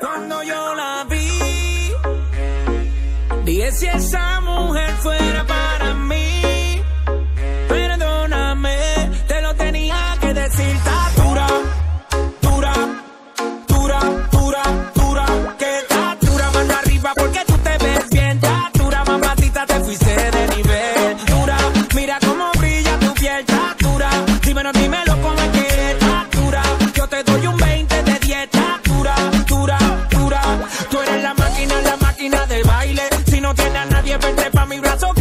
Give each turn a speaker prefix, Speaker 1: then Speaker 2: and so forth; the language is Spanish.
Speaker 1: Cuando yo la vi, dije si esa mujer fuera para mí, perdóname, te lo tenía que decir. Está dura, dura, dura, dura, dura, que está dura, mano arriba porque tú te ves bien. Está dura, mamacita, te fuiste de nivel. Dura, mira cómo brilla tu piel. Está dura, dímelo cómo es que está dura. Yo te doy un 20 de 10. Está dura, dura, dura. Tú eres la máquina de baile. Si no tienes a nadie, vente pa' mi brazo.